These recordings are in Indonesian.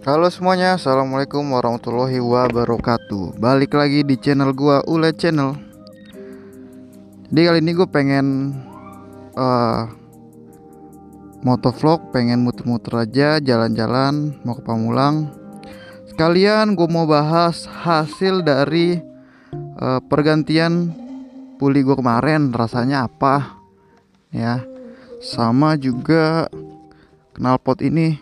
Halo semuanya, assalamualaikum warahmatullahi wabarakatuh. Balik lagi di channel gua Ule Channel. Jadi kali ini gue pengen uh, motovlog, pengen muter-muter aja, jalan-jalan, mau ke Pamulang. Sekalian gue mau bahas hasil dari pergantian puli gue kemarin, rasanya apa ya. Sama juga knalpot ini,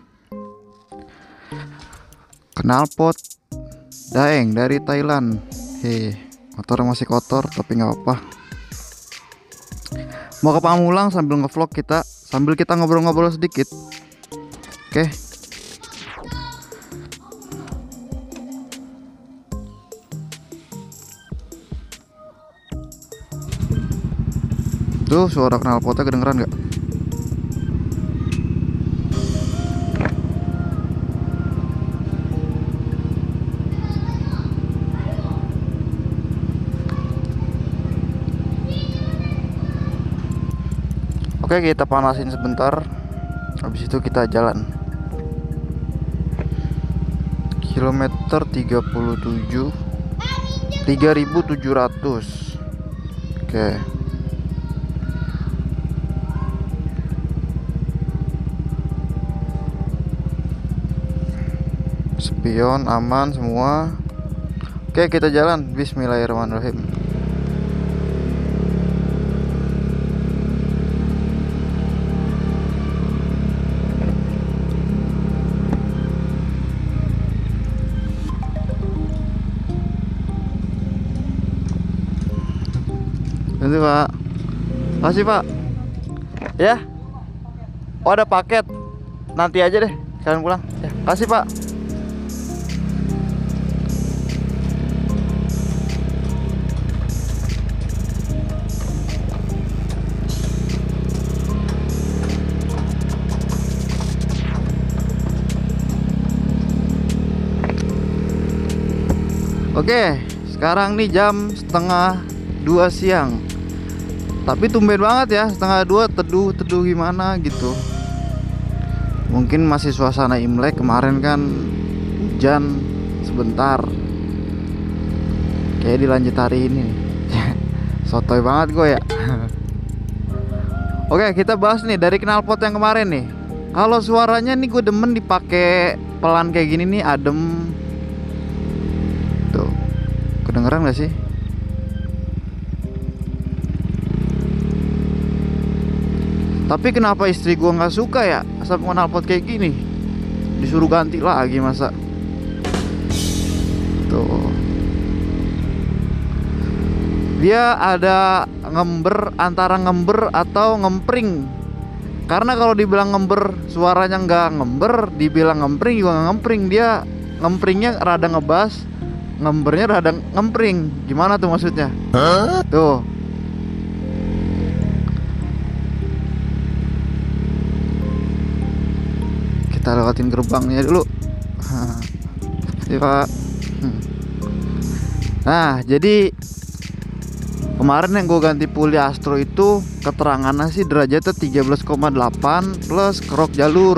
knalpot Daeng dari Thailand. Motor masih kotor tapi nggak apa-apa. Mau ke Pamulang sambil ngevlog kita, sambil kita ngobrol-ngobrol sedikit. Oke. Tuh suara knalpotnya kedengeran nggak? Oke, kita panasin sebentar. Habis itu kita jalan. Kilometer 37 3700. Oke. Spion aman semua. Oke, kita jalan. Bismillahirrahmanirrahim. Nanti Pak, kasih Pak. Ya, oh ada paket. Nanti aja deh, kalian pulang. Ya, kasih Pak. Oke, sekarang nih jam setengah 2 siang. Tapi tumben banget ya, setengah 2 teduh gimana gitu. Mungkin masih suasana Imlek, kemarin kan hujan sebentar. Kayak dilanjut hari ini nih. Sotoy banget gue ya. Oke, kita bahas nih dari knalpot yang kemarin nih. Kalau suaranya nih gue demen dipakai pelan kayak gini nih, adem. Tuh, kedengeran gak sih? Tapi kenapa istri gua nggak suka ya sama knalpot kayak gini? Disuruh ganti lagi masa? Tuh. Dia ada ngember, antara ngember atau ngempring. Karena kalau dibilang ngember suaranya nggak ngember, dibilang ngempring juga nggak ngempring. Dia ngempringnya rada ngebas, ngembernya rada ngempring. Gimana tuh maksudnya? Tuh. Kita lewatin gerbangnya dulu. Ya, Pak. Nah, jadi kemarin yang gue ganti puli Astro itu keterangannya sih derajatnya 13,8 plus kerok jalur.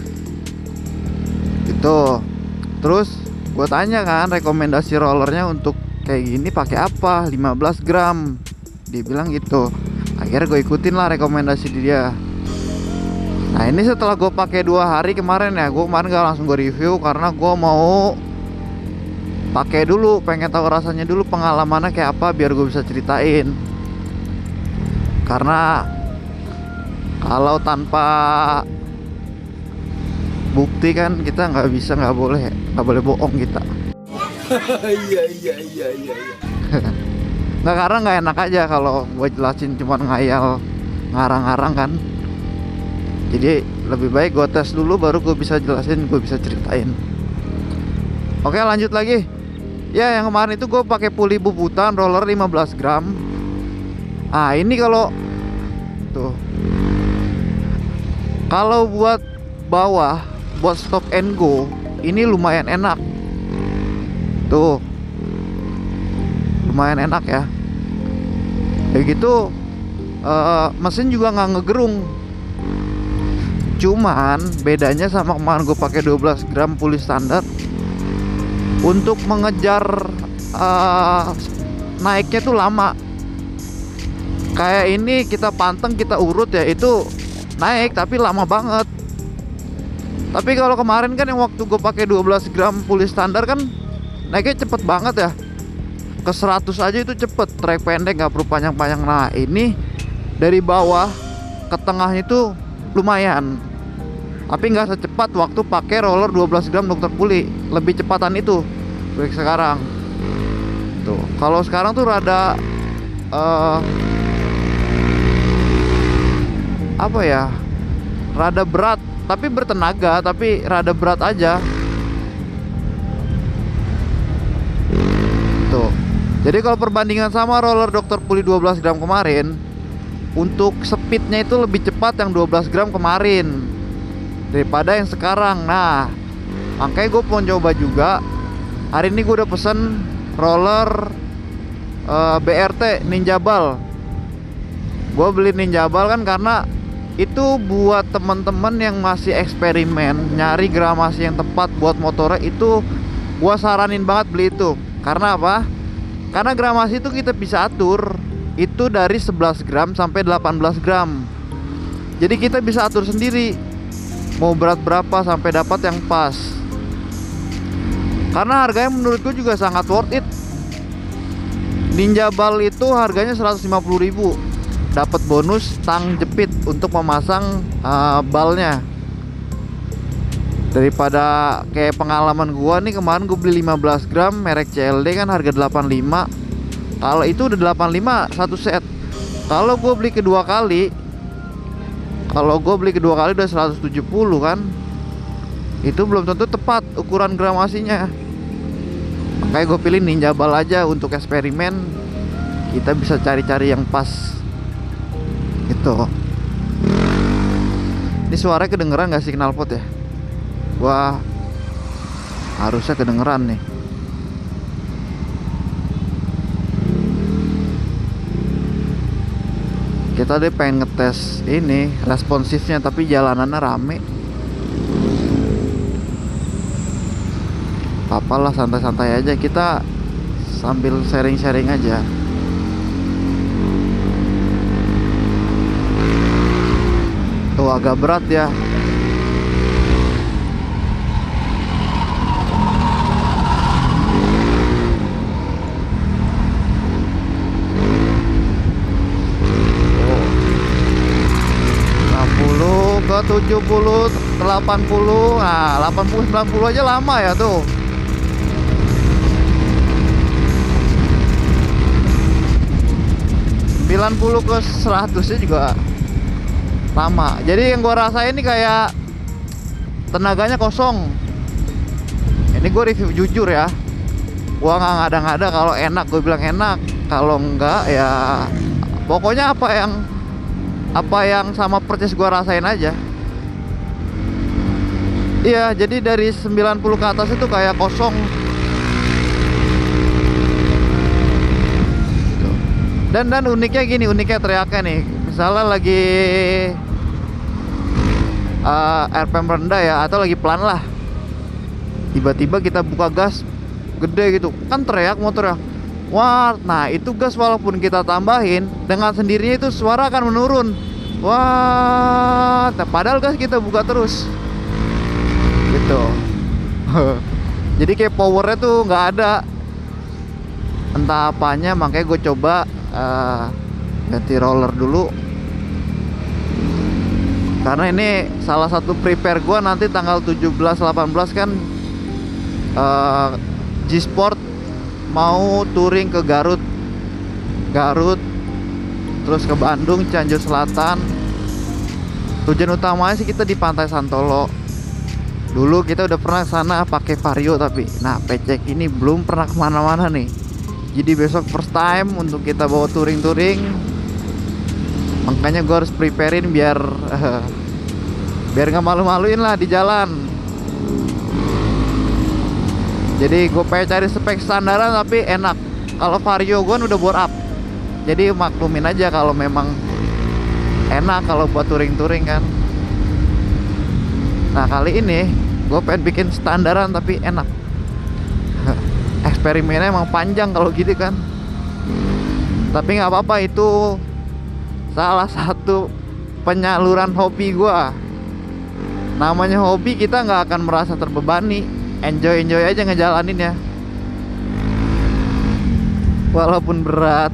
Itu. Terus gue tanya kan rekomendasi rollernya untuk kayak gini pakai apa? 15 gram. Dia bilang gitu. Akhirnya gue ikutin lah rekomendasi dia. Nah ini setelah gue pakai 2 hari kemarin ya, gue kemarin gak langsung gue review karena gue mau pakai dulu, pengen tahu rasanya dulu, pengalamannya kayak apa biar gue bisa ceritain. Karena kalau tanpa bukti kan kita nggak boleh bohong kita. Iya. Nggak, karena nggak enak aja kalau gue jelasin cuma ngayal ngarang-ngarang kan. Jadi lebih baik gue tes dulu baru gue bisa jelasin, gue bisa ceritain. Oke, lanjut lagi. Ya, yang kemarin itu gue pakai puli bubutan roller 15 gram. Ah, ini kalau tuh. Kalau buat bawah, buat stop and go, ini lumayan enak. Tuh. Lumayan enak ya. Kayak gitu mesin juga nggak ngegerung. Cuman bedanya sama kemarin gue pakai 12 gram pulih standar, untuk mengejar naiknya tuh lama. Kayak ini kita panteng, kita urut ya, itu naik tapi lama banget. Tapi kalau kemarin kan yang waktu gue pakai 12 gram pulih standar kan naiknya cepet banget ya. Ke 100 aja itu cepet, trek pendek, nggak perlu panjang-panjang. Nah ini dari bawah ke tengahnya itu lumayan, tapi nggak secepat waktu pakai roller 12 gram Dr. Puli. Lebih cepatan itu break sekarang tuh. Kalau sekarang tuh rada apa ya, rada berat tapi bertenaga, tapi rada berat aja tuh. Jadi kalau perbandingan sama roller Dr. Puli 12 gram kemarin, untuk speednya itu lebih cepat yang 12 gram kemarin daripada yang sekarang. Nah makanya gue mau coba juga. Hari ini gue udah pesen roller BRT Ninja Ball. Gue beli Ninja Ball kan karena itu buat temen-temen yang masih eksperimen, nyari gramasi yang tepat buat motornya. Itu gue saranin banget beli itu. Karena apa? Karena gramasi itu kita bisa atur, itu dari 11 gram sampai 18 gram. Jadi kita bisa atur sendiri mau berat berapa sampai dapat yang pas. Karena harganya menurut gue juga sangat worth it. Ninja Ball itu harganya 150.000, dapat bonus tang jepit untuk memasang balnya. Daripada kayak pengalaman gua nih, kemarin gue beli 15 gram merek CLD kan harga 85. Kalau itu udah 85 satu set. Kalau gue beli kedua kali udah 170 kan. Itu belum tentu tepat ukuran gramasinya. Makanya gue pilih Ninja Ball aja untuk eksperimen. Kita bisa cari-cari yang pas gitu. Ini suaranya kedengeran gak sih knalpot ya? Wah, harusnya kedengeran nih. Kita deh pengen ngetes ini responsifnya, tapi jalanannya rame. Apalah, santai-santai aja, kita sambil sharing-sharing aja. Tuh agak berat ya. Ke 70, 80, nah 80, 90 aja lama ya tuh. Puluh ke 100 nya juga lama. Jadi yang gua rasain ini kayak tenaganya kosong. Ini gue review jujur ya, gua nggak ngada-ngada. Kalau enak gue bilang enak, kalau enggak ya pokoknya apa yang sama persis gua rasain aja. Iya, jadi dari 90 ke atas itu kayak kosong. Dan uniknya gini, uniknya teriaknya nih. Misalnya lagi RPM rendah ya, atau lagi pelan lah, tiba-tiba kita buka gas gede gitu, kan teriak motornya. Wah, nah itu gas walaupun kita tambahin, dengan sendirinya itu suara akan menurun. Wah, padahal gas kita buka terus gitu. Jadi kayak powernya tuh nggak ada, entah apanya. Makanya gue coba ganti roller dulu, karena ini salah satu prepare gue nanti tanggal 17-18 kan G-Sport mau touring ke Garut, terus ke Bandung, Cianjur Selatan. Tujuan utamanya sih kita di Pantai Santolo. Dulu kita udah pernah sana pakai Vario, tapi nah pecek ini belum pernah kemana-mana nih. Jadi besok first time untuk kita bawa touring. Makanya gue harus preparein biar nggak malu-maluin lah di jalan. Jadi gue pengen cari spek standaran tapi enak. Kalau Vario gue udah bore up, jadi maklumin aja kalau memang enak kalau buat touring kan. Nah kali ini gue pengen bikin standaran tapi enak. Eksperimennya emang panjang kalau gitu kan. Tapi nggak apa-apa, itu salah satu penyaluran hobi gue. Namanya hobi, kita nggak akan merasa terbebani. Enjoy aja ngejalanin ya, walaupun berat.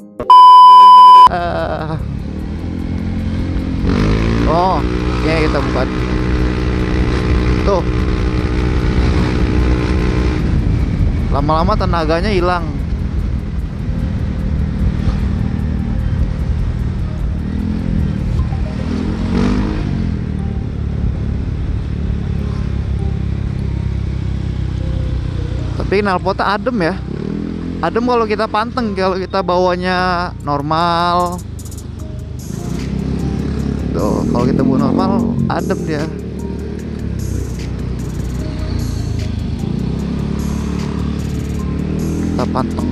Oh, oke, kita buka. Tuh, lama-lama tenaganya hilang. Tapi knalpotnya adem ya. Adem kalau kita panteng, kalau kita bawanya normal. Tuh, kalau kita bawa normal adem dia. Kita panteng.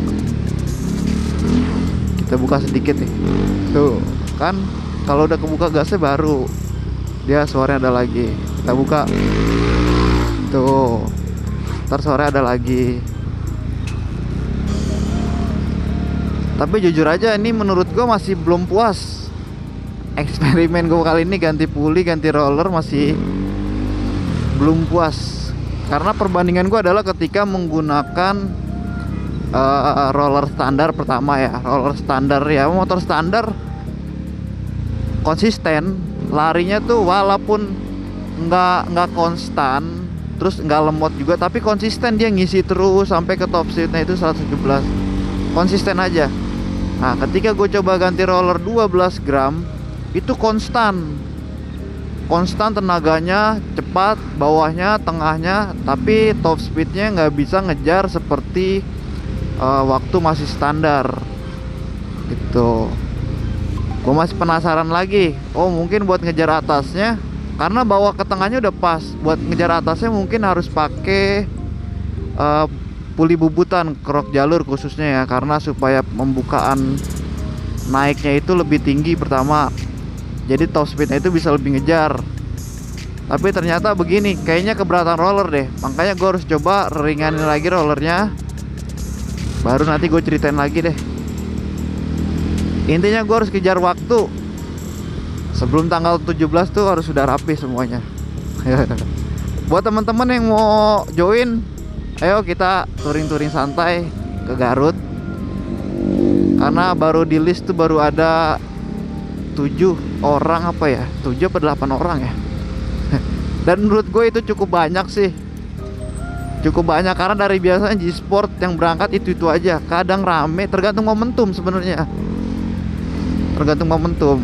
Kita buka sedikit nih. Tuh, kan kalau udah kebuka gasnya baru dia suaranya ada lagi. Kita buka. Tuh. Ntar sore ada lagi. Tapi jujur aja ini menurut gue masih belum puas. Eksperimen gue kali ini ganti puli, ganti roller masih belum puas. Karena perbandingan gue adalah ketika menggunakan roller standar pertama ya. Roller standar ya, motor standar konsisten. Larinya tuh walaupun nggak konstan, terus nggak lemot juga, tapi konsisten dia ngisi terus sampai ke top speednya itu 117. Konsisten aja. Nah ketika gue coba ganti roller 12 gram, itu konstan tenaganya, cepat bawahnya, tengahnya, tapi top speednya nggak bisa ngejar seperti waktu masih standar gitu. Gue masih penasaran lagi. Oh mungkin buat ngejar atasnya, karena bawah ke tengahnya udah pas, buat ngejar atasnya mungkin harus pakai puli bubutan, kerok jalur khususnya ya, karena supaya pembukaan naiknya itu lebih tinggi pertama, jadi top speednya itu bisa lebih ngejar. Tapi ternyata begini, kayaknya keberatan roller deh, makanya gue harus coba ringanin lagi rollernya, baru nanti gue ceritain lagi deh. Intinya gue harus kejar waktu sebelum tanggal 17 tuh harus sudah rapi semuanya. Buat teman-teman yang mau join, ayo kita touring santai ke Garut. Karena baru di list tuh baru ada 7 orang apa ya, 7 atau 8 orang ya. Dan menurut gue itu cukup banyak sih. Cukup banyak, karena dari biasanya G-Sport yang berangkat itu aja. Kadang rame, tergantung momentum sebenarnya. Tergantung momentum.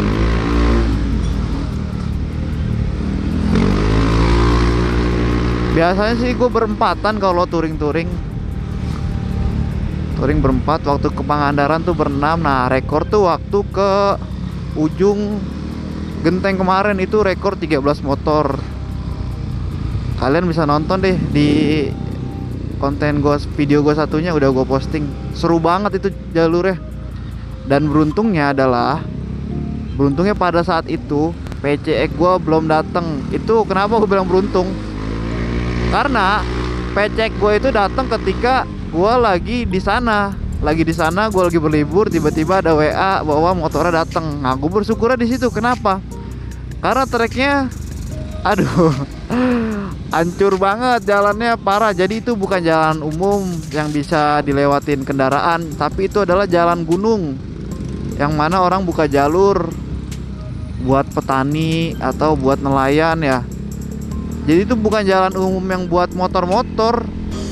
Biasanya sih gue berempatan kalau touring berempat. Waktu ke Pangandaran tuh berenam. Nah rekor tuh waktu ke ujung Genteng kemarin itu rekor 13 motor. Kalian bisa nonton deh di konten gue, video gue satunya udah gue posting. Seru banget itu jalurnya. Dan beruntungnya pada saat itu PCX gue belum dateng. Itu kenapa gue bilang beruntung? Karena PCX gue itu datang ketika gue lagi di sana, gue lagi berlibur, tiba-tiba ada WA bahwa motornya datang. Nah, gue bersyukurnya di situ. Kenapa? Karena treknya, aduh, hancur banget, jalannya parah. Jadi itu bukan jalan umum yang bisa dilewatin kendaraan, tapi itu adalah jalan gunung, yang mana orang buka jalur buat petani atau buat nelayan ya. Jadi itu bukan jalan umum yang buat motor-motor.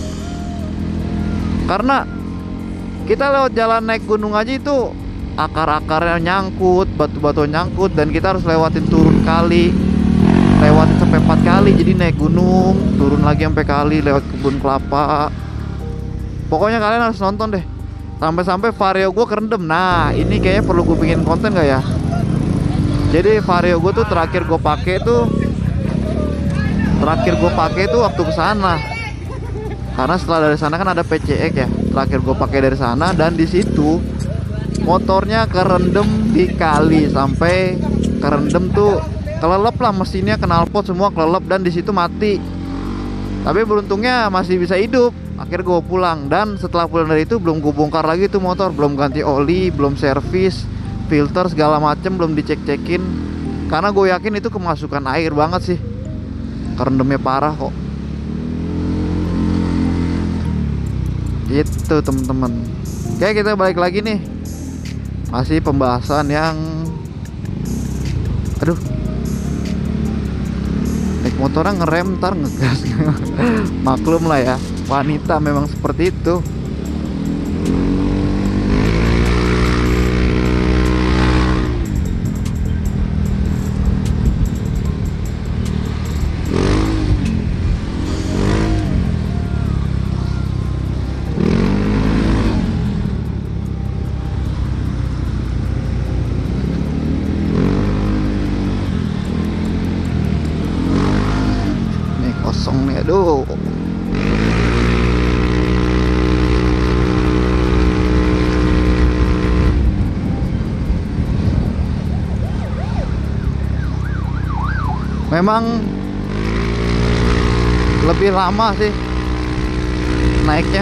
Karena kita lewat jalan naik gunung aja itu akar-akarnya nyangkut, batu-batu nyangkut, dan kita harus lewatin turun kali, lewatin sampai 4 kali. Jadi naik gunung, turun lagi sampai kali, lewat kebun kelapa. Pokoknya kalian harus nonton deh. Sampai-sampai Vario gue kerendam. Nah ini kayaknya perlu gue bikin konten gak ya? Jadi Vario gue tuh terakhir gue pakai tuh waktu kesana. Karena setelah dari sana kan ada PCX ya. Terakhir gue pakai dari sana, dan di situ motornya kerendam di kali, sampai kerendam tuh kelelep lah mesinnya, knalpot semua kelelep dan di situ mati. Tapi beruntungnya masih bisa hidup. Akhirnya gue pulang, dan setelah pulang dari itu belum gue bongkar lagi tuh motor, belum ganti oli, belum servis, filter segala macem belum dicek-cekin. Karena gue yakin itu kemasukan air banget sih, kerendamnya parah kok. Gitu temen-temen. Oke, kita balik lagi nih. Masih pembahasan yang aduh, naik motornya ngerem ntar ngegas. Maklum lah ya, wanita memang seperti itu. Nih kosong nih, aduh. Memang lebih lama sih naiknya.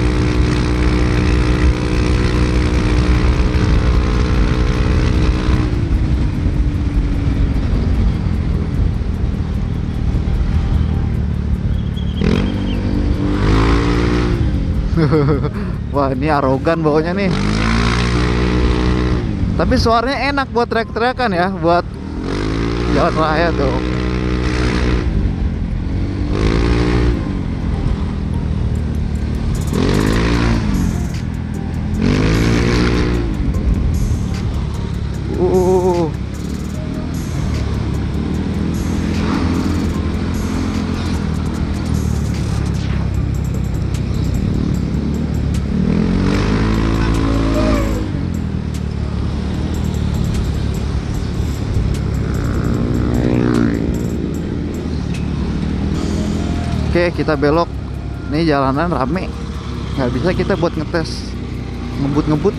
Wah, ini arogan baunya nih. Tapi suaranya enak buat teriak-teriakan ya, buat jalan raya tuh. Uh. Oke, kita belok. Nih jalanan rame, nggak bisa kita buat ngetes ngebut-ngebut.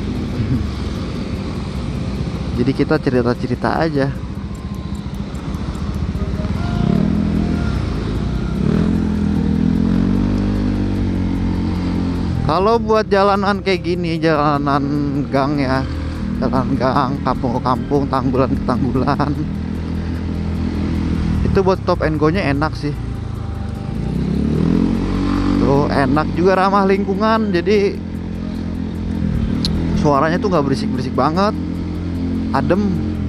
Jadi kita cerita-cerita aja. Kalau buat jalanan kayak gini, jalanan gang ya, jalan gang, kampung ke kampung, tanggulan ke tanggulan, itu buat stop and go nya enak sih. Tuh enak juga, ramah lingkungan, jadi suaranya tuh nggak berisik-berisik banget, adem,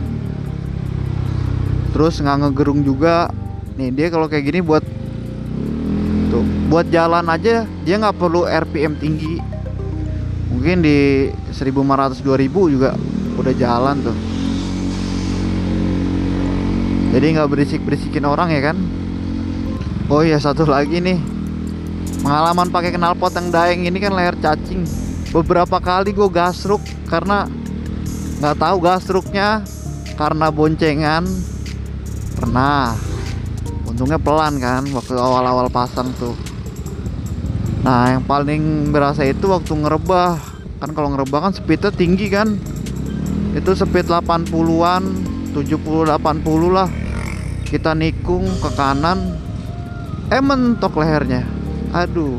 terus nggak ngegerung juga. Nih dia kalau kayak gini buat tuh, buat jalan aja dia nggak perlu RPM tinggi, mungkin di 1500-2000 juga udah jalan tuh. Jadi nggak berisik-berisikin orang ya kan. Oh iya, satu lagi nih, pengalaman pakai knalpot yang Daeng ini kan layar cacing. Beberapa kali gue gasruk karena nggak tahu gasruknya karena boncengan. Pernah, untungnya pelan kan waktu awal-awal pasang tuh. Nah yang paling berasa itu waktu ngerebah. Kan kalau ngerebah kan speednya tinggi kan, itu speed 80-an, 70-80 lah. Kita nikung ke kanan, mentok lehernya. Aduh.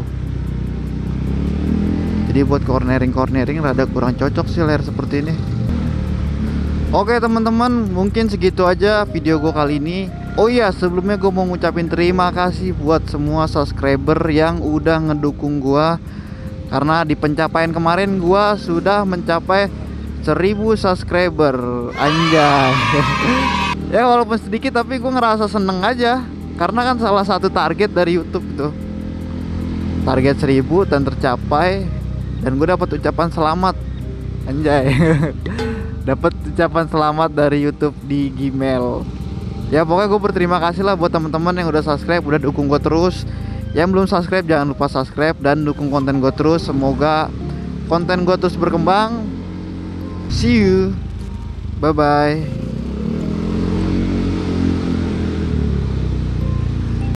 Jadi buat cornering rada kurang cocok sih leher seperti ini. Oke teman-teman, mungkin segitu aja video gue kali ini. Oh iya, sebelumnya gue mau ngucapin terima kasih buat semua subscriber yang udah ngedukung gue. Karena di pencapaian kemarin gue sudah mencapai 1000 subscriber. Anjay. Ya walaupun sedikit tapi gue ngerasa seneng aja, karena kan salah satu target dari YouTube itu, target 1000 dan tercapai. Dan gue dapat ucapan selamat. Anjay. Dapat ucapan selamat dari YouTube di Gmail. Ya pokoknya gue berterima kasih lah buat teman-teman yang udah subscribe, udah dukung gue terus. Yang belum subscribe jangan lupa subscribe dan dukung konten gue terus. Semoga konten gue terus berkembang. See you. Bye bye.